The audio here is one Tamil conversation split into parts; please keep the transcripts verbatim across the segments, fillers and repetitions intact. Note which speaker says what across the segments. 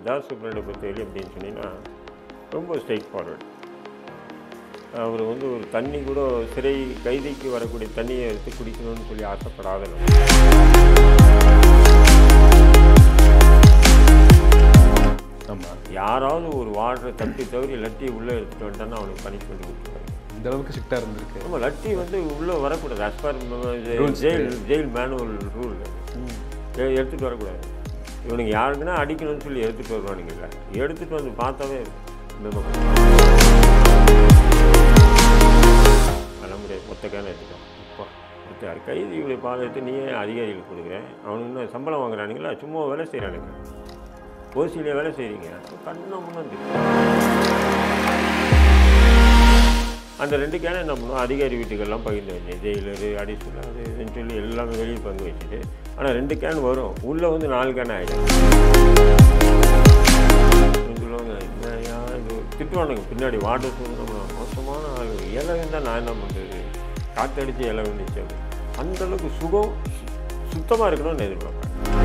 Speaker 1: தாஸ் சூப்பரண்டை பொறுத்தவரையும் எப்படின்னு சொன்னீங்கன்னா ரொம்ப ஸ்ட்ரெயிட் ஃபார்வர்டு. அவர் வந்து ஒரு தண்ணி கூட சிறை கைதிக்கு வரக்கூடிய தண்ணியை எடுத்து குடிக்கணும்னு சொல்லி ஆசைப்படாத. ஆமாம், யாராவது ஒரு வாட்டரை தப்பி தவறி லட்டி உள்ளே எடுத்துகிட்டு வந்துட்டான்னா அவனுக்கு பனிஷ்மெண்ட் கொடுத்துருவாங்க.
Speaker 2: இந்த அளவுக்கு ஸ்ட்ரிக்டாக இருந்திருக்கு.
Speaker 1: ஆமாம், லட்டி வந்து உள்ளே வரக்கூடாது. As per jail jail manual rule எடுத்துகிட்டு வரக்கூடாது. இவனுக்கு யாருக்குன்னா அடிக்கணும்னு சொல்லி எடுத்துகிட்டு வருவானுங்கல்ல, எடுத்துகிட்டு வந்து பார்த்தாவே பண்ண முடியாது. மொத்தக்கான எடுத்துட்டோம். இப்போ கைதிகளை பார்த்துட்டு நீயே அதிகாரிகளுக்கு கொடுக்குறேன், அவனுக்கு இன்னும் சம்பளம் வாங்குறானுங்களா, சும்மா வேலை செய்கிறானுங்க. ஓசியிலே வேலை செய்கிறீங்க, கண்ணா முன்னாடி அந்த ரெண்டு கேனை என்ன பண்ணுவோம், அதிகாரி வீட்டுக்கெல்லாம் பகிர்ந்து வச்சேன். ஜெயிலரு அடிஷனல் அது இதுன்னு சொல்லி எல்லாமே வெளியே பங்கு வச்சுட்டு, ஆனால் ரெண்டு கேன் வரும், உள்ளே வந்து நாலு கேன் ஆகிடும். சொல்லுவாங்க என்னையா இது திட்டுவானுங்க பின்னாடி வாட்டர் சொல்லணும், மோசமான ஆள் இலை தான் நான் என்ன பண்ணுறது, காற்றடிச்சு இலை வந்துச்சு. அந்தளவுக்கு சுகம் சுத்தமாக இருக்கணும்னு எதிர்பார்ப்பேன்.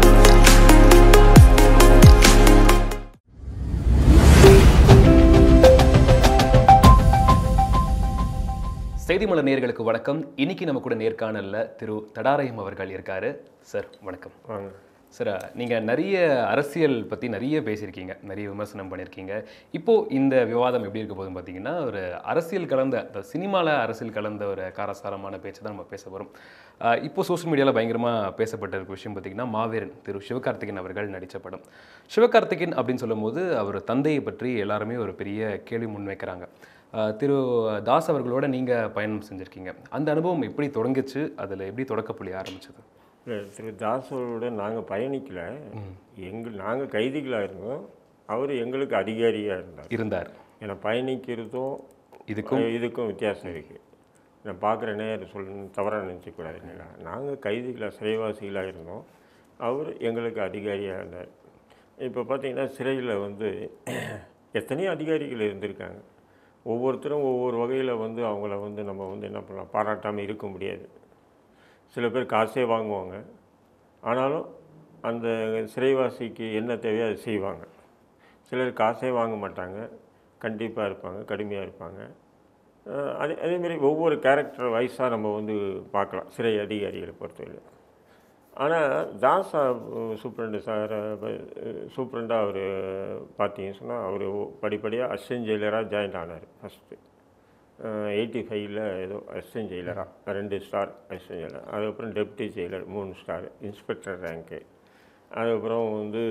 Speaker 2: செய்திமலர் நேயர்களுக்கு வணக்கம். இன்னைக்கு நம்ம கூட நேர்காணலில் திரு தடா ரஹீம் அவர்கள் இருக்காரு. சார் வணக்கம்.
Speaker 1: வாங்க
Speaker 2: சார். நீங்கள் நிறைய அரசியல் பற்றி நிறைய பேசியிருக்கீங்க, நிறைய விமர்சனம் பண்ணியிருக்கீங்க. இப்போது இந்த விவாதம் எப்படி இருக்க போதுன்னு பார்த்தீங்கன்னா, ஒரு அரசியல் கலந்த, இந்த சினிமாவில் அரசியல் கலந்த ஒரு காரசாரமான பேச்சு தான் நம்ம பேச வரும். இப்போது சோஷியல் மீடியாவில் பயங்கரமாக பேசப்பட்ட ஒரு விஷயம் பார்த்திங்கன்னா, மாவீரன் திரு சிவகார்த்திகேயன் அவர்கள் நடித்த படம். சிவகார்த்திகேயன் அப்படின்னு சொல்லும் போது அவர் தந்தையை பற்றி எல்லாருமே ஒரு பெரிய கேள்வி முன்வைக்கிறாங்க. திரு தாஸ் அவர்களோட நீங்கள் பயணம் செஞ்சுருக்கீங்க, அந்த அனுபவம் எப்படி தொடங்கிச்சு, அதில் எப்படி தொடக்கப்புள்ளி ஆரம்பிச்சது?
Speaker 1: இல்லை, திரு தாஸோட நாங்கள் பயணிக்கலை, எங்கள் நாங்கள் கைதிகளாக இருந்தோம், அவர் எங்களுக்கு அதிகாரியாக இருந்தார்
Speaker 2: இருந்தார்
Speaker 1: ஏன்னா பயணிக்கிறதும் இதுக்கும் இதுக்கும் வித்தியாசம் இருக்குது. நான் பார்க்குறேனே அது சொல்ல தவறாக நினச்சிக்கூடாது இல்லைங்களா. நாங்கள் கைதிகளாக சிறைவாசிகளாக இருந்தோம், அவர் எங்களுக்கு அதிகாரியாக இருந்தார். இப்போ பார்த்திங்கன்னா சிறையில் வந்து எத்தனையோ அதிகாரிகள் இருந்திருக்காங்க. ஒவ்வொருத்தரும் ஒவ்வொரு வகையில் வந்து அவங்கள வந்து நம்ம வந்து என்ன பண்ணலாம், பாராட்டாமல் இருக்க முடியாது. சில பேர் காசே வாங்குவாங்க, ஆனாலும் அந்த சிறைவாசிக்கு என்ன தேவையோ அதை செய்வாங்க. சிலர் காசே வாங்க மாட்டாங்க, கண்டிப்பாக இருப்பாங்க, கடுமையாக இருப்பாங்க. அதே அதேமாரி ஒவ்வொரு கேரக்டர் வைஸாக நம்ம வந்து பார்க்கலாம் சிறை அதிகாரிகளை பொறுத்தவரை. ஆனால் தாஸ் சூப்பரண்டு சார் சூப்பரண்டாக அவர் பார்த்தீங்கன்னு சொன்னால் அவர் படிப்படியாக அசிஸ்டன்ட் ஜெயிலராக ஜாயின் ஆனார். ஃபஸ்ட்டு எயிட்டி ஃபைவ்ல ஏதோ அசிஸ்டன்ட் ஜெயிலராக ரெண்டு ஸ்டார் அசிஸ்டன்ட் ஜெயிலர், அதுக்கப்புறம் டெப்டி ஜெயிலர் மூணு ஸ்டார், இன்ஸ்பெக்டர் ரேங்க்கு, அதுக்கப்புறம் வந்து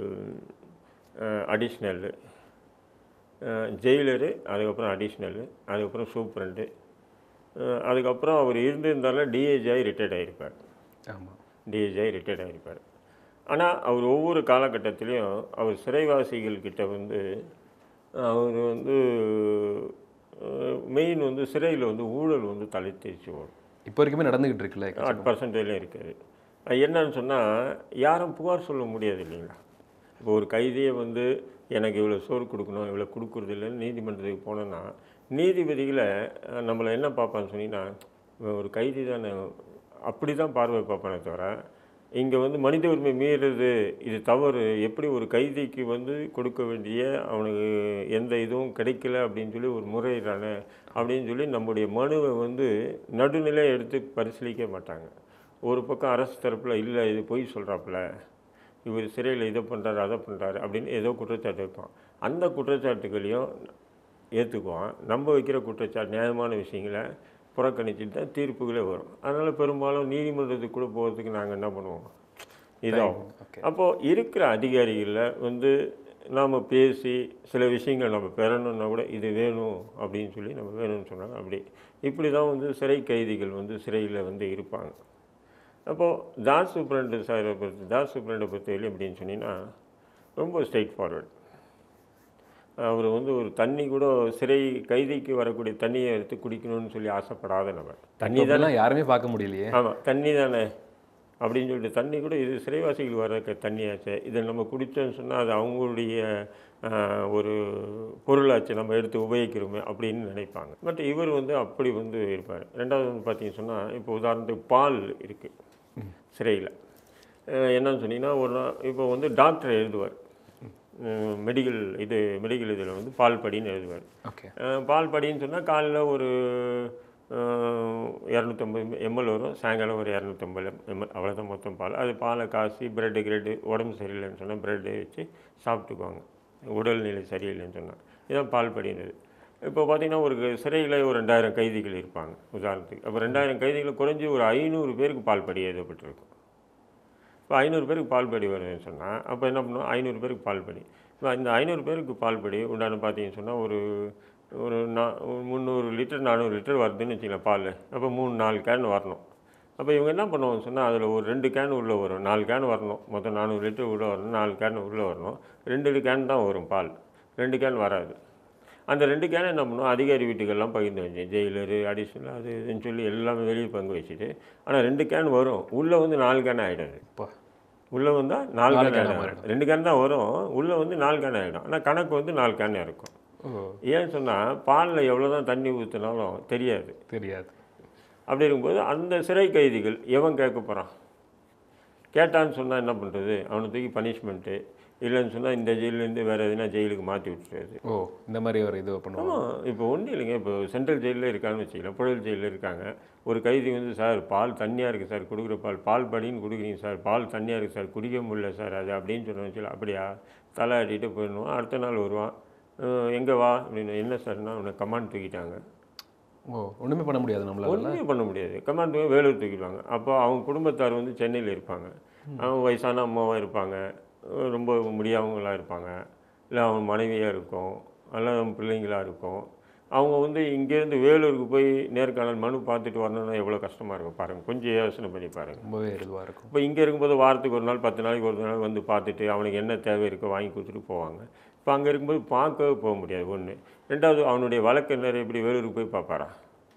Speaker 1: அடிஷ்னலு ஜெயிலரு, அதுக்கப்புறம் அடிஷ்னலு, அதுக்கப்புறம் சூப்பரண்டு, அதுக்கப்புறம் அவர் இருந்திருந்தாலும் டிஏஜிஆகி ரிட்டையர்ட் ஆகிருப்பார்.
Speaker 2: ஆமாம்,
Speaker 1: டிஏஜிஆகி ரிட்டையர்ட் ஆகிருப்பார். ஆனால் அவர் ஒவ்வொரு காலகட்டத்திலையும் அவர் சிறைவாசிகள்கிட்ட வந்து அவர் வந்து மெயின் வந்து சிறையில் வந்து ஊழல் வந்து தலைத்தேச்சு ஓடும்.
Speaker 2: இப்போ வரைக்குமே நடந்துக்கிட்டு இருக்குல்ல,
Speaker 1: அட் பர்சன்டேஜ்லையும் இருக்காது. என்னன்னு சொன்னால் யாரும் புகார் சொல்ல முடியாது இல்லைங்களா. இப்போ ஒரு கைதியை வந்து எனக்கு இவ்வளோ சோறு கொடுக்கணும், இவ்வளோ கொடுக்குறது இல்லைன்னு நீதிமன்றத்துக்கு போனோன்னா நீதிபதிகளை நம்மளை என்ன பார்ப்பான்னு சொன்னீங்கன்னா, ஒரு கைதி தானே அப்படி தான் பார்வை பார்ப்பானே தவிர, இங்கே வந்து மனித உரிமை மீறுறது இது தவறு, எப்படி ஒரு கைதிக்கு வந்து கொடுக்க வேண்டிய அவனுக்கு எந்த இதுவும் கிடைக்கல அப்படின்னு சொல்லி ஒரு முறையிடானே அப்படின்னு சொல்லி நம்முடைய மனுவை வந்து நடுநிலை எடுத்து பரிசீலிக்க மாட்டாங்க. ஒரு பக்கம் அரசு தரப்பில் இல்லை இது பொய் சொல்கிறாப்புல, இவர் சிறையில் இதை பண்ணுறாரு அதை பண்ணுறாரு அப்படின்னு ஏதோ குற்றச்சாட்டு வைப்பான். அந்த குற்றச்சாட்டுகளையும் ஏற்றுக்குவான். நம்ம வைக்கிற குற்றச்சாட்டு நியாயமான விஷயங்களை புறக்கணிச்சுட்டு தான் தீர்ப்புகளே வரும். அதனால் பெரும்பாலும் நீதிமன்றத்துக்கு கூட போகிறதுக்கு நாங்கள் என்ன பண்ணுவோம், இதாகும். அப்போது இருக்கிற அதிகாரிகளில் வந்து நாம் பேசி சில விஷயங்கள் நம்ம பெறணுன்னா கூட இது வேணும் அப்படின்னு சொல்லி நம்ம வேணும்னு சொன்னாங்க. அப்படி இப்படி தான் வந்து சிறை கைதிகள் வந்து சிறையில் வந்து இருப்பாங்க. அப்போது தாஸ் சூப்பரண்டு சாரை பொறுத்து தாஸ் சூப்பரண்டை பொறுத்தவரையும் எப்படின்னு சொன்னீங்கன்னா ரொம்ப ஸ்ட்ரெயிட் ஃபார்வர்டு. அவர் வந்து ஒரு தண்ணி கூட சிறை கைதிக்கு வரக்கூடிய தண்ணியை எடுத்து குடிக்கணும்னு சொல்லி ஆசைப்படாத நபர். தண்ணி தானே யாருமே பார்க்க முடியலையே. ஆமாம், தண்ணி தானே அப்படின்னு சொல்லிட்டு தண்ணி கூட இது சிறைவாசிகள் வர தண்ணியாச்சு, இதை நம்ம குடித்தோன்னு சொன்னால் அது அவங்களுடைய ஒரு பொருளாச்சு, நம்ம எடுத்து உபயோகிக்கிறோமே அப்படின்னு நினைப்பாங்க. பட் இவர் வந்து அப்படி வந்து இருப்பார். ரெண்டாவது வந்து பார்த்தீங்கன்னு சொன்னால், இப்போ உதாரணத்துக்கு பால் இருக்குது சிறையில். என்னன்னு சொன்னீங்கன்னா, ஒரு நாள் இப்போ வந்து டாக்டர் எழுதுவார், மெடிக்கல் இது மெடிக்கல் இதில் வந்து பால் படின்னு எழுதுவார்.
Speaker 2: ஓகே.
Speaker 1: பால் படின்னு சொன்னால் காலைல ஒரு இரநூத்தம்பது எம்எல் வரும், சாயங்காலம் ஒரு இரநூத்தம்பது எம்எல், அவ்வளோதான் மொத்தம் பால். அது பாலை காசி ப்ரெட்டு கிரெட்டு உடம்பு சரியில்லைன்னு சொன்னால் ப்ரெட்டு வச்சு சாப்பிட்டுக்குவாங்க, உடல்நிலை சரியில்லைன்னு சொன்னால். இதுதான் பால் படின்றது. இப்போ பார்த்திங்கன்னா ஒரு சிறையில் ஒரு ரெண்டாயிரம் கைதிகள் இருப்பாங்க உதாரணத்துக்கு. அப்போ ரெண்டாயிரம் கைதிகள் குறைஞ்சி ஒரு ஐநூறு பேருக்கு பால் படி எழுதப்பட்டிருக்கும். இப்போ ஐநூறு பேருக்கு பால் படி வருதுன்னு சொன்னால் அப்போ என்ன பண்ணுவோம், ஐநூறு பேருக்கு பால் படி. இப்போ இந்த ஐநூறு பேருக்கு பால் படி உண்டான பார்த்தீங்கன்னு சொன்னால் ஒரு ஒரு நா முந்நூறு லிட்டர் நானூறு லிட்டர் வருதுன்னு வச்சுக்கலாம் பால். அப்போ மூணு நாலு கேன் வரணும். அப்போ இவங்க என்ன பண்ணுவாங்கன்னு சொன்னால் அதில் ஒரு ரெண்டு கேன் உள்ளே வரும், நாலு கேன் வரணும், மொத்தம் நானூறு லிட்டர் உள்ளே வரணும், நாலு கேன் உள்ளே வரணும். ரெண்டு கேன் தான் வரும் பால், ரெண்டு கேன் வராது. அந்த ரெண்டு கேனை என்ன பண்ணுவோம், அதிகாரி வீட்டுக்கெல்லாம் பகிர்ந்து வச்சு ஜெயிலரு அடிஷனல் அது இதுன்னு சொல்லி எல்லாமே வெளியே பங்கு வச்சுட்டு, ஆனால் ரெண்டு கேன் வரும், உள்ளே வந்து நாலு கேன் ஆகிடாது. இப்போ உள்ளே வந்தால் நாலு கேன் ஆகிடும், ரெண்டு கேன் தான் வரும், உள்ளே வந்து நாலு கேன் ஆகிடும். ஆனால் கணக்கு வந்து நாலு கேன் இருக்கும். ஏன்னு சொன்னால் பாலில் எவ்வளோ தான் தண்ணி ஊற்றினாலும் தெரியாது
Speaker 2: தெரியாது
Speaker 1: அப்படி இருக்கும்போது அந்த சிறை கைதிகள் எவன் கேட்க போகிறான், கேட்டான்னு சொன்னால் என்ன பண்ணுறது, அவனை தூக்கி பனிஷ்மெண்ட்டு, இல்லைன்னு சொன்னால் இந்த ஜெயிலேருந்து வேறு எதுனா ஜெயிலுக்கு மாற்றி விட்டுறது.
Speaker 2: ஓ, இந்த மாதிரி ஒரு இது பண்ணுவோம்.
Speaker 1: ஆமாம், இப்போ ஒன்றும் இல்லைங்க. இப்போ சென்ட்ரல் ஜெயிலில் இருக்கான்னு வச்சுக்கலாம், புழல் ஜெயிலில் இருக்காங்க. ஒரு கைதி வந்து சார் பால் தண்ணியாக இருக்குது சார், கொடுக்குற பால் பால் படின்னு கொடுக்குறீங்க சார், பால் தண்ணியாக இருக்குது சார், குடிக்க முடியல சார் அது அப்படின்னு சொன்ன வச்சுக்கலாம். அப்படியா, தலை ஆட்டிகிட்டு போயிடணும். அடுத்த நாள் வருவான், எங்கே வா அப்படின்னு. என்ன சார்னா அவனை கமாண்ட் தூக்கிட்டாங்க.
Speaker 2: ஓ, ஒன்றுமே பண்ண முடியாது, நம்மளால
Speaker 1: ஒன்றுமே பண்ண முடியாது. கமாண்ட் தூக்கி வேலூர் தூக்கிடுவாங்க. அப்போ அவங்க குடும்பத்தார் வந்து சென்னையில் இருப்பாங்க, அவங்க வயசான அம்மாவாக இருப்பாங்க, ரொம்ப முடியாதவங்களாக இருப்பாங்க, இல்லை அவங்க மனைவியாக இருக்கும், அல்ல அவங்க பிள்ளைங்களாக இருக்கும். அவங்க வந்து இங்கேருந்து வேலூருக்கு போய் நேர்காணல் மனு பார்த்துட்டு வரணும்னா எவ்வளோ கஷ்டமாக இருக்கும் பாருங்கள், கொஞ்சம் யோசனை பண்ணி பாருங்கள்.
Speaker 2: ரொம்பவே இதுவாக இருக்கும்.
Speaker 1: இப்போ இங்கே இருக்கும்போது வாரத்துக்கு ஒரு நாள் பத்து நாளைக்கு ஒரு நாள் வந்து பார்த்துட்டு அவனுக்கு என்ன தேவை இருக்கோ வாங்கி கொடுத்துட்டு போவாங்க. இப்போ அங்கே இருக்கும்போது பார்க்கவே போக முடியாது ஒன்று. ரெண்டாவது அவனுடைய வழக்கறிஞர் எப்படி வேலூருக்கு போய் பார்ப்பாரா?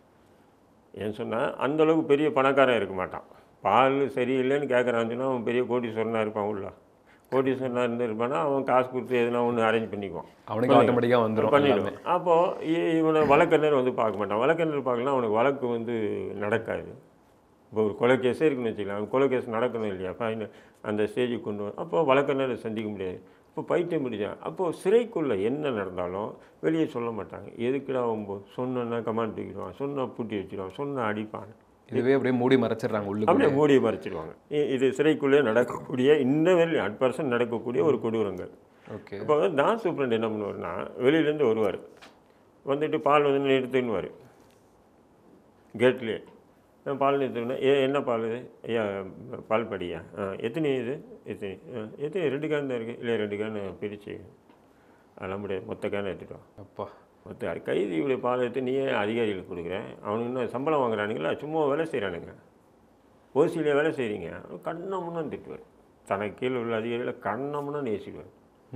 Speaker 1: ஏன்னு சொன்னால் அந்தளவுக்கு பெரிய பணக்காரன் இருக்க மாட்டான். பால் சரியில்லைன்னு கேட்குறான்னு சொன்னால் அவன் பெரிய கோடீஸ்வரனாக இருப்பான், உள்ள கோடீஸ்வரனாக இருந்து இருப்பானா அவன் காசு கொடுத்து எதுனா ஒன்று அரேஞ்ச் பண்ணிக்குவான்,
Speaker 2: அவனுக்கு ஆட்டோமேட்டிக்காக வந்துடும்
Speaker 1: பண்ணிடுவான். அப்போது இவனை வழக்கறிஞர் வந்து பார்க்க மாட்டான். வழக்கறிஞர் பார்க்கலாம், அவனுக்கு வழக்கு வந்து நடக்காது. இப்போ ஒரு கொலை கேஸே இருக்குன்னு வச்சுக்கலாம், அவன் கொலை கேஸ் நடக்கணும் இல்லையா, ஃபைன் அந்த ஸ்டேஜுக்கு கொண்டு வரும். அப்போது வழக்கறிஞரை சந்திக்க முடியாது. இப்போ பைத்தியம் பிடிச்சான். அப்போது சிறைக்குள்ளே என்ன நடந்தாலும் வெளியே சொல்ல மாட்டாங்க. எதுக்குடா அவங்க சொன்னா கமாண்ட் தூக்கிடுவான், சொன்னால் பூட்டி வச்சுடுவான், சொன்னால் அடிப்பான்.
Speaker 2: இதுவே அப்படியே மூடி மறைச்சிடுறாங்க, உள்ள
Speaker 1: அப்படியே மூடி மறைச்சிடுவாங்க. இது சிறைக்குள்ளே நடக்கக்கூடிய இன்ன வரையும் அட் பர்சன்ட் நடக்கக்கூடிய ஒரு கொடூரங்கள்.
Speaker 2: ஓகே.
Speaker 1: இப்போ வந்து நான் சூப்பரண்ட் என்ன பண்ணுவார்னா வெளியிலேருந்து வருவார், வந்துட்டு பால் வந்து நிறுத்துன்னுவார் கேட்லேயே. பால் நிறுத்துனா ஏ என்ன பால் இது ஐயா, பால் படியா, ஆ எத்தனை இது எத்தனை எத்தனை ரெண்டு கேன் தான் இருக்குது, இல்லை ரெண்டு கேன் பிரித்து அதெல்லாம் முடியாது, மொத்த கேன் எடுத்துட்டோம். அப்பா மொத்த கைதியுடைய பால் எடுத்து நீயே அதிகாரிகளுக்கு கொடுக்குறேன், அவனுக்கு இன்னும் சம்பளம் வாங்குறானுங்களா, சும்மா வேலை செய்கிறானுங்க, ஓசியிலே வேலை செய்கிறீங்க, கண்ணமுன்னு திட்டுவார். தனக்கு கீழே உள்ள அதிகாரிகளை கண்ணமுன்னு நேசிக்குவார்.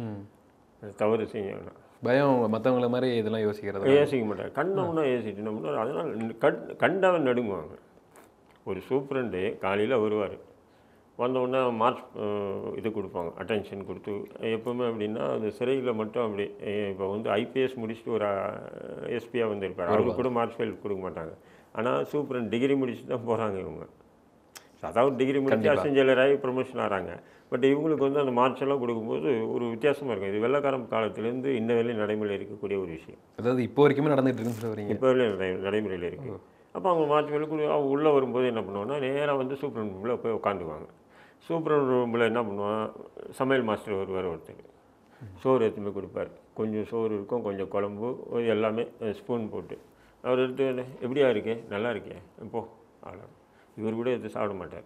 Speaker 1: தவறு செய்யணும்
Speaker 2: பயம், மற்றவங்கள மாதிரி இதெல்லாம் யோசிக்கிறது
Speaker 1: யோசிக்க மாட்டார். கண்ணமுன்னா யோசிச்சுட்டு என்ன பண்ணுவார், அதனால் கண் கண்டவன் நடுங்குவாங்க. ஒரு சூப்பரண்டு காலையில் வருவார், வந்தவுடனே மார்ச் இது கொடுப்பாங்க, அட்டென்ஷன் கொடுத்து. எப்போவுமே அப்படின்னா அந்த சிறையில் மட்டும் அப்படி இப்போ வந்து ஐபிஎஸ் முடிச்சுட்டு ஒரு எஸ்பியாக வந்து இருப்பார், அவருக்கு கூட மார்ச் ஃபைல் கொடுக்க மாட்டாங்க. ஆனால் சூப்பரண்ட் டிகிரி முடிச்சுட்டு தான் போகிறாங்க இவங்க. அதாவது டிகிரி முடிச்சு அசஞ்சலராகி ப்ரொமோஷன் ஆகிறாங்க. பட் இவங்களுக்கு வந்து அந்த மார்ச் எல்லாம் கொடுக்கும்போது ஒரு வித்தியாசமாக இருக்கும். இது வெள்ளக்காரம் காலத்துலேருந்து இன்ன வேலையும் நடைமுறையில் இருக்கக்கூடிய ஒரு விஷயம்.
Speaker 2: அதாவது இப்போ வரைக்குமே நடந்துகிட்டு இருக்குன்னு சொல்கிறீங்க? இப்போ
Speaker 1: வரையும் நடை நடைமுறையில் இருக்குது. அப்போ அவங்க மார்ச் ஃபைல் கொடு அவங்க உள்ளே வரும்போது என்ன பண்ணுவாங்கன்னா நேராக வந்து சூப்பரண்ட் ரூமில் போய் உட்காந்துக்குவாங்க. சூப்பரண்ட் ரூமில் என்ன பண்ணுவான், சமையல் மாஸ்டர் வருவார், ஒருத்தர் சோறு எடுத்துமே கொடுப்பார். கொஞ்சம் சோறு இருக்கும், கொஞ்சம் குழம்பு, எல்லாமே ஸ்பூன் போட்டு அவர் எடுத்து எப்படியா இருக்கே, நல்லா இருக்கே இப்போ அவ்வளோ. இவர் கூட எடுத்து சாப்பிட மாட்டார்.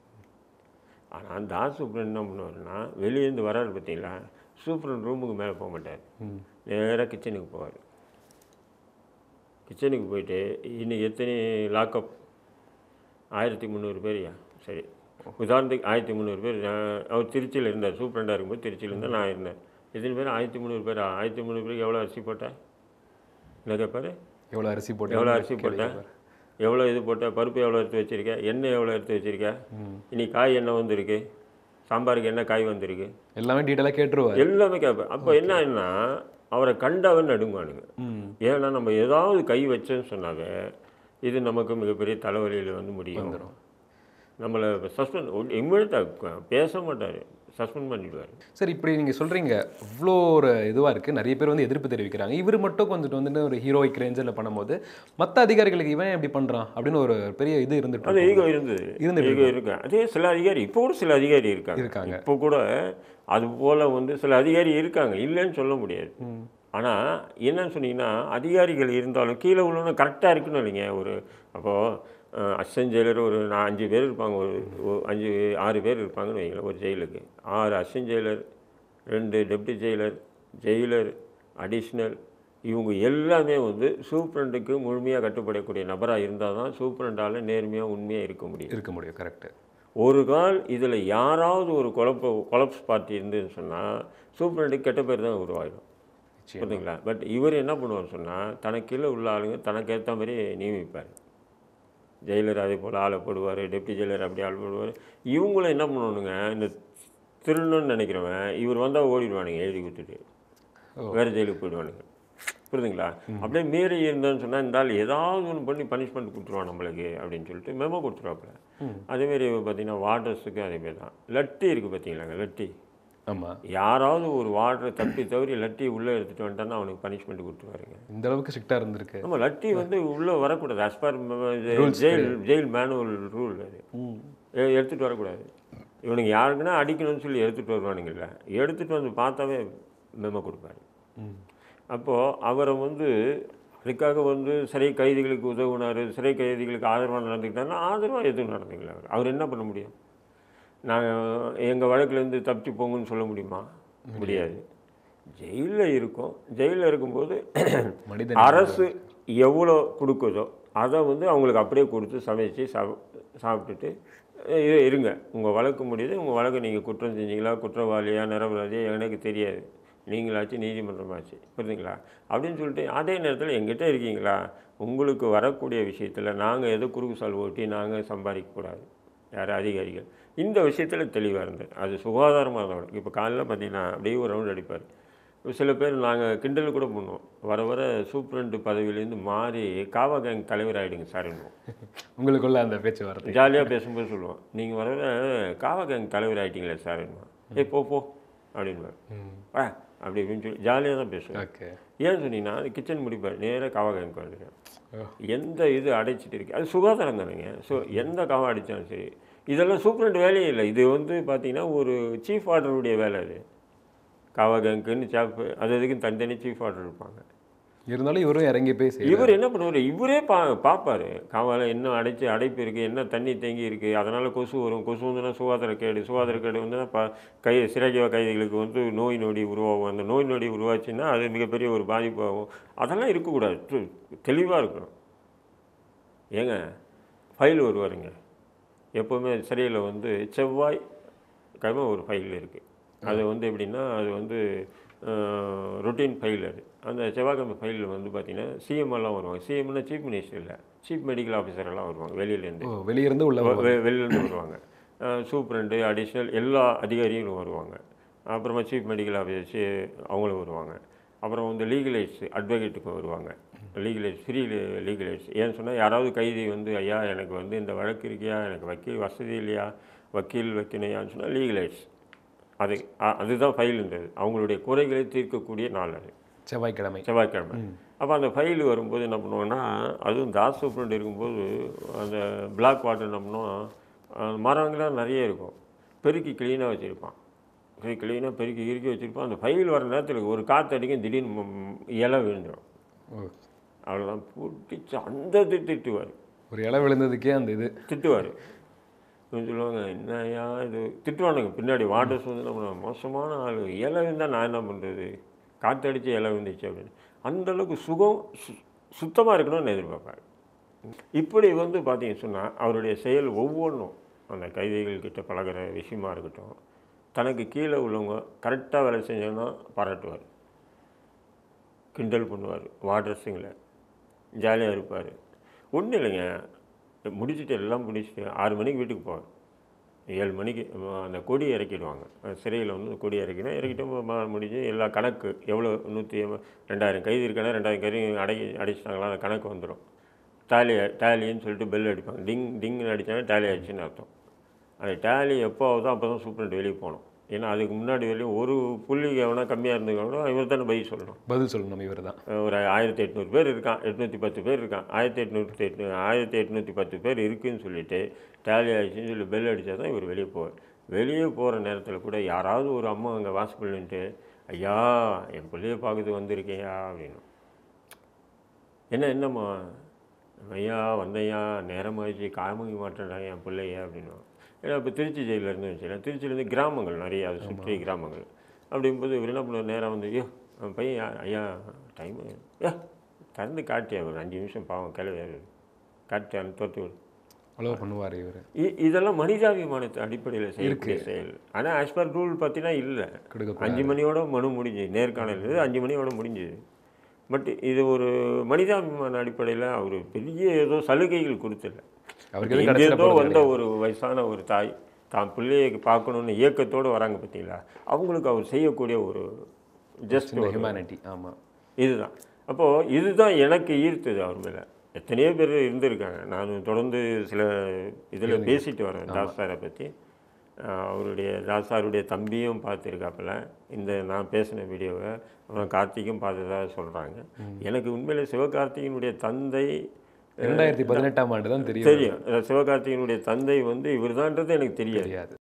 Speaker 1: ஆனால் தாஸ் சூப்பரண்ட் என்ன பண்ணுவார்னா வெளியேருந்து வராரு பார்த்தீங்களா, சூப்பரண்ட் ரூமுக்கு மேலே போக மாட்டார், நேராக கிச்சனுக்கு போவார். கிச்சனுக்கு போயிட்டு இன்றைக்கி எத்தனை லாக்அப், ஆயிரத்தி முந்நூறு பேர்யா, சரி உதாரணத்துக்கு ஆயிரத்தி முந்நூறு பேர். அவர் திருச்சியில் இருந்தார், சூப்பரண்டாக இருக்கும்போது திருச்சியில் இருந்தால் நான் இருந்தேன். எத்தனை பேர், ஆயிரத்தி முந்நூறு பேர். ஆயிரத்தி முந்நூறு பேருக்கு எவ்வளோ அரிசி போட்டேன் என்ன கேட்பார்,
Speaker 2: எவ்வளோ அரிசி போட்டேன்,
Speaker 1: எவ்வளோ அரிசி போட்டேன், எவ்வளோ இது போட்டேன், பருப்பு எவ்வளோ எடுத்து வச்சுருக்கேன், எண்ணெய் எவ்வளோ எடுத்து வச்சுருக்கேன், இன்னைக்கு காய் என்ன வந்துருக்கு, சாம்பாருக்கு என்ன காய் வந்திருக்கு,
Speaker 2: எல்லாமே டீட்டெயிலாக கேட்டுருவார்,
Speaker 1: எல்லாமே கேட்பேன். அப்போ என்னன்னா அவரை கண்டவன் நடுங்குவானுங்க. ஏன்னா நம்ம ஏதாவது கை வச்சேன்னு சொன்னாவே இது நமக்கு மிகப்பெரிய தலைவலியில் வந்து முடியும். நம்மளை சஸ்பெண்ட் இம்மிடியட்டாக பேச மாட்டார், சஸ்பெண்ட் பண்ணிவிடுவார்.
Speaker 2: சார் இப்படி நீங்கள் சொல்கிறீங்க இவ்வளோ ஒரு இதுவாக இருக்குது, நிறைய பேர் வந்து எதிர்ப்பு தெரிவிக்கிறாங்க. இவர் மட்டும் கொஞ்சம் வந்துட்டு ஒரு ஹீரோயிக் ரேஞ்சில் பண்ணும்போது மற்ற அதிகாரிகளுக்கு இவன் எப்படி பண்ணுறான் அப்படின்னு ஒரு பெரிய இது இருந்துட்டு
Speaker 1: அது ஈகோ இருந்தது
Speaker 2: இருந்துட்டு
Speaker 1: ஈகோ இருக்கு. அதே சில அதிகாரி இப்போ கூட சில அதிகாரி இருக்காங்க
Speaker 2: இருக்காங்க
Speaker 1: இப்போ கூட அது போல் வந்து சில அதிகாரி இருக்காங்க, இல்லைன்னு சொல்ல முடியாது. ஆனால் என்னன்னு சொன்னீங்கன்னா, அதிகாரிகள் இருந்தாலும் கீழே உள்ளவங்க கரெக்டாக இருக்குன்னு இல்லைங்க. ஒரு அப்போது அசிஸ்டன்ட் ஜெயிலர் ஒரு நான் அஞ்சு பேர் இருப்பாங்க, ஒரு அஞ்சு ஆறு பேர் இருப்பாங்கன்னு வைங்களேன் ஒரு ஜெயிலுக்கு. ஆறு அசிஸ்டன்ட் ஜெயிலர், ரெண்டு டெப்டி ஜெயிலர், ஜெயிலர், அடிஷ்னல், இவங்க எல்லாமே வந்து சூப்பரண்டுக்கு முழுமையாக கட்டுப்படக்கூடிய நபராக இருந்தால் தான் சூப்பரண்டால் நேர்மையாக உண்மையாக இருக்க முடியும்
Speaker 2: இருக்க முடியும் கரெக்டு. ஒரு
Speaker 1: கால் இதில் யாராவது ஒரு குழப்ப கொலப்ஸ் பார்ட்டி இருந்துன்னு சொன்னால் சூப்பரண்டுக்கு கெட்ட பேர் தான் உருவாயிடும், புரியுதுங்களா? பட் இவர் என்ன பண்ணுவார் சொன்னால், தனக்கு கீழே உள்ள ஆளுங்க தனக்கு ஏற்ற மாதிரி நியமிப்பார். ஜெயிலர் அதே போல் ஆளை போடுவார், டெப்டி ஜெயிலர் அப்படி ஆள் போடுவார். இவங்களும் என்ன பண்ணணுங்க, இந்த திருடணும்னு நினைக்கிறவன் இவர் வந்தால் ஓடிடுவானுங்க, எழுதி கொடுத்துட்டு வேறு ஜெயிலுக்கு போயிடுவானுங்க, புரியுதுங்களா? அப்படியே மீறி இருந்தோன்னு சொன்னால் இந்த ஆள் ஏதாவது ஒன்று பண்ணி பனிஷ்மெண்ட் கொடுத்துருவான் நம்மளுக்கு அப்படின்னு சொல்லிட்டு மெமோ கொடுத்துருவாப்புல. அதேமாரி பார்த்தீங்கன்னா வார்டர்ஸுக்கு அதேமாரி தான். லட்டி இருக்குது பார்த்தீங்களாங்க, லட்டி.
Speaker 2: ஆமாம்,
Speaker 1: யாராவது ஒரு வார்டரை தப்பி தவறி லட்டி உள்ளே எடுத்துகிட்டு வந்துட்டான்னா அவனுக்கு பனிஷ்மெண்ட் கொடுத்துருவாருங்க.
Speaker 2: இந்த அளவுக்கு ஸ்ட்ரிக்டாக இருந்திருக்கு.
Speaker 1: ஆமாம், லட்டி வந்து உள்ளே வரக்கூடாது. As per jail jail manual rule அது. எடுத்துகிட்டு வரக்கூடாது. இவனுக்கு யாருக்குன்னா அடிக்கணும்னு சொல்லி எடுத்துகிட்டு வருவானுங்கல்ல, எடுத்துகிட்டு வந்து பார்த்தாவே மெமோ கொடுப்பாரு. அப்போது அவரை வந்து அதுக்காக வந்து சிறை கைதிகளுக்கு உதவுனார், சிறை கைதிகளுக்கு ஆதரவாக நடந்துக்கிட்டாருன்னா ஆதரவாக எதுவும் நடந்துக்கல. அவர் அவர் என்ன பண்ண முடியும்? நாங்கள் எங்கள் வழக்குலேருந்து தப்பிச்சு போங்கன்னு சொல்ல முடியுமா? முடியாது. ஜெயிலில் இருக்கோம். ஜெயிலில் இருக்கும்போது அரசு எவ்வளோ கொடுக்குதோ அதை வந்து அவங்களுக்கு அப்படியே கொடுத்து சமைச்சு சாப் சாப்பிட்டுட்டு இருங்க, உங்கள் வழக்கு முடியுது, உங்கள் வழக்கு நீங்கள் குற்றம் செஞ்சீங்களா, குற்றவாளியா, நிரபராதியா எனக்கு தெரியாது, நீங்களாச்சு நீதிமன்றமாச்சு, புரியுதுங்களா? அப்படின்னு சொல்லிட்டு அதே நேரத்தில் எங்கிட்ட இருக்கீங்களா, உங்களுக்கு வரக்கூடிய விஷயத்தில் நாங்கள் எதோ குறுக்கு சால் ஓட்டி நாங்கள் சம்பாதிக்கக்கூடாது, யார் அதிகாரிகள் இந்த விஷயத்தில் தெளிவாக இருந்தது. அது சுகாதாரமாக இருந்தவங்க. இப்போ காலையில் பார்த்தீங்கன்னா அப்படியே ஒரு ரவுண்ட் அடிப்பார். சில பேர் நாங்கள் கிண்டல் கூட பண்ணுவோம், வர வர சூப்பரண்டு பதவியிலேருந்து மாறி காவா கேங் தலைவர் ஆகிடுங்க சார் என்னுவோம்.
Speaker 2: உங்களுக்குள்ள அந்த பேச்சு வரது
Speaker 1: ஜாலியாக பேசும்போது சொல்லுவோம், நீங்கள் வர வர காவா கேங் தலைவர் ஆகிட்டீங்களே சார் என்னுவோம். ஏ போ போ அப்படின்வார். ஆ அப்படி அப்படின்னு சொல்லி ஜாலியாக தான் பேசுவேன்.
Speaker 2: ஓகே,
Speaker 1: ஏன்னு சொன்னீங்கன்னா கிச்சன் முடிப்பார், நேராக காவா கேங்க்கு வந்துடுறேன். எந்த இது அடைச்சிட்டு இருக்கு அது சுகாதாரம் தானேங்க. ஸோ எந்த காவா அடித்தாலும் சரி, இதெல்லாம் சூப்பரண்ட் வேலையே இல்லை. இது வந்து பார்த்தீங்கன்னா ஒரு சீஃப் ஆர்டருடைய வேலை. அது காவா கேங்க்குன்னு சாப் அது அதுக்குன்னு தனித்தனி சீஃப் ஆர்டர் இருப்பாங்க.
Speaker 2: இருந்தாலும் இவரும் இறங்கி பேசி
Speaker 1: இவர் என்ன பண்ணுவார், இவரே பா பார்ப்பார் காவால் என்ன அடைச்சி அடைப்பு இருக்குது, என்ன தண்ணி தேங்கி இருக்குது, அதனால் கொசு வரும், கொசு வந்துன்னா சுகாதாரக்கேடு, சுகாதாரக்கேடு வந்துன்னா ப கை சிறை கைதிகளுக்கு வந்து நோய் நொடி உருவாகும். அந்த நோய் நொடி உருவாச்சுன்னா அது மிகப்பெரிய ஒரு பாதிப்பு ஆகும். அதெல்லாம் இருக்கக்கூடாது, தெளிவாக இருக்கணும். ஏங்க ஃபைல் வருவாருங்க எப்போவுமே சிறையில் வந்து செவ்வாய் கிழமை ஒரு ஃபைல் இருக்குது. அது வந்து எப்படின்னா அது வந்து ரொட்டீன் ஃபைல். அது அந்த செவ்வாய்க்கிழமை ஃபைலில் வந்து பார்த்திங்கன்னா சிஎம்எல்லாம் வருவாங்க. சிஎம்னா சீஃப் மினிஸ்டர் இல்லை, சீஃப் மெடிக்கல் ஆஃபீஸரெல்லாம் வருவாங்க வெளியிலேருந்து.
Speaker 2: வெளியிருந்து உள்ள
Speaker 1: வெளியிலேருந்து வருவாங்க. சூப்பரண்டு அடிஷ்னல் எல்லா அதிகாரிகளும் வருவாங்க. அப்புறமா சீஃப் மெடிக்கல் ஆஃபீஸர் அவங்களும் வருவாங்க. அப்புறம் வந்து லீகலைட்ஸ் அட்வொகேட்டுக்கு வருவாங்க. Legal aids free legal aids. ஏன்னு சொன்னால் யாராவது கைதி வந்து ஐயா எனக்கு வந்து இந்த வழக்கு இருக்கியா, எனக்கு வக்கீல் வசதி இல்லையா, வக்கீல் வைக்கணையான்னு சொன்னால் லீகலைட்ஸ் அது அதுதான் ஃபைலுன்றது. அவங்களுடைய குறைகளை தீர்க்கக்கூடிய நாள் அது
Speaker 2: செவ்வாய்க்கிழமை
Speaker 1: செவ்வாய்க்கிழமை அப்போ அந்த ஃபைல் வரும்போது என்ன பண்ணுவோன்னா, அதுவும் தாஸ் சூப்பரண்ட் இருக்கும்போது அந்த பிளாக் வாட்டர் என்ன பண்ணுவோம், மரங்கள்லாம் நிறைய இருக்கும், பெருக்கி க்ளீனாக வச்சுருப்பான். க்ளீனாக பெருக்கி இறுக்கி வச்சுருப்பான். அந்த ஃபைல் வர நேரத்தில் ஒரு காற்று அடிக்கும், திடீர்னு இலை விழுந்துடும். அவ்வளோதான் பிடிச்சி அந்த திட்டுவார்.
Speaker 2: ஒரு இலை விழுந்ததுக்கே அந்த இது
Speaker 1: திட்டுவார். சொல்லுவாங்க என்னையா இது திட்டுவானுங்க பின்னாடி. வாட்டர்ஸ் வந்து நம்ம மோசமான ஆள், இலை விழுந்தால் நான் என்ன பண்ணுறது, காற்றடிச்சு இலை விழுந்துச்சு அப்படின்னு. அந்தளவுக்கு சுகம் சு சுத்தமாக இருக்கணும்னு எதிர்பார்ப்பார். இப்படி வந்து பார்த்தீங்கன்னு சொன்னால் அவருடைய செயல் ஒவ்வொன்றும் அந்த கைதிகள்கிட்ட பழகிற விஷயமா இருக்கட்டும், தனக்கு கீழே உள்ளவங்க கரெக்டாக வேலை செஞ்சாங்கன்னா பாராட்டுவார், கிண்டல் பண்ணுவார், வாட்டர்ஸுங்களை ஜாலியாக இருப்பார். ஒன்றும் இல்லைங்க, முடிச்சுட்டு எல்லாம் முடிச்சுட்டு ஆறு மணிக்கு வீட்டுக்கு போவார். ஏழு மணிக்கு அந்த கொடி இறக்கிடுவாங்க. சிறையில் வந்து கொடி இறக்கினா இறக்கிட்டு முடிஞ்சு எல்லா கணக்கு எவ்வளோ நூற்றி ரெண்டாயிரம் கைதி இருக்கானா ரெண்டாயிரம் கைதி அடை அடிச்சிட்டாங்களா அந்த கணக்கு வந்துடும். டேலி டேலின்னு சொல்லிட்டு பெல் அடிப்பாங்க. டிங் டிங்னு அடித்தாங்கன்னா டேலி ஆயிடுச்சுன்னு அர்த்தம். அது டேலி எப்போ ஆகுதோ அப்போ தான் சூப்பரண்ட் வெளியே போகணும். ஏன்னா அதுக்கு முன்னாடி வரையும் ஒரு புள்ளி எவனா கம்மியாக இருந்தவங்களோ இவர் தானே பதில் சொல்லணும்.
Speaker 2: பதில் சொல்லணும் இவர் தான்.
Speaker 1: ஒரு ஆயிரத்தி எட்நூறு பேர் இருக்கான், எட்நூற்றி பத்து பேர் இருக்கான். ஆயிரத்தி எட்நூற்றி எட்டு ஆயிரத்தி எட்நூற்றி பத்து பேர் இருக்குதுன்னு சொல்லிட்டு டேலி ஆகிடுச்சின்னு சொல்லி பெல் அடித்தா தான் இவர் வெளியே போவார். வெளியே போகிற நேரத்தில் கூட யாராவது ஒரு அம்மா அங்கே வாசப்படலின்ட்டு, ஐயா என் பிள்ளைய பார்க்குறது வந்திருக்கேயா அப்படின்னு. என்ன என்னம்மா? ஐயா வந்தையா நேரமாகிடுச்சு, காமிக்க மாட்டேன்டா என் பிள்ளைய அப்படின்னு. ஏன்னா இப்போ திருச்சி ஜெயிலில் இருந்து வச்சுக்கலாம், திருச்சியிலேருந்து கிராமங்கள் நிறைய, அதை சுற்றி கிராமங்கள். அப்படிங்கும்போது இவர் என்ன பண்ணுவார், நேராக வந்து ஐயோ பையன் ஐயா டைமு ஏ திறந்து காட்டியா ஒரு அஞ்சு நிமிஷம் பாவம் கிளவி காட்டியான்னு தோற்று விடு
Speaker 2: அலோ பண்ணுவார் இவர்.
Speaker 1: இதெல்லாம் மனிதாபிமானத்து அடிப்படையில் செய்யக்கூடிய செயல். ஆனால் ஆஸ் பர் ரூல் பார்த்தீங்கன்னா இல்லை, அஞ்சு மணியோட மனு முடிஞ்சுது, நேர்காணல் அஞ்சு மணியோட முடிஞ்சுது. பட் இது ஒரு மனிதாபிமான அடிப்படையில் அவர் பெரிய ஏதோ சலுகைகள் கொடுத்துல. எங்கேருந்தோ வந்த ஒரு வயசான ஒரு தாய் தான் பிள்ளையை பார்க்கணுன்னு இயக்கத்தோடு வராங்க பார்த்தீங்களா, அவங்களுக்கு அவர் செய்யக்கூடிய ஒரு ஜஸ்ட்
Speaker 2: ஹியூமனிட்டி. ஆமாம்,
Speaker 1: இதுதான். அப்போது இதுதான் எனக்கு ஈர்த்தது அவர் மேலே. எத்தனையோ பேர் இருந்திருக்காங்க, நான் தொடர்ந்து சில இதில் பேசிட்டு வரேன் தாஸ் சாரை பற்றி. அவருடைய தாஸ் சாருடைய தம்பியும் பார்த்துருக்காப்புல இந்த நான் பேசின வீடியோவை, அப்புறம் கார்த்திக்கும் பார்த்ததாக சொல்கிறாங்க. எனக்கு உண்மையிலே சிவகார்த்திகனுடைய தந்தை
Speaker 2: ரெண்டாயிரத்தி பதினெட்டாம் ஆண்டு தான் தெரியும்
Speaker 1: தெரியும் சிவகார்த்திகனுடைய தந்தை வந்து இவர் தான்ன்றது எனக்கு தெரியாது.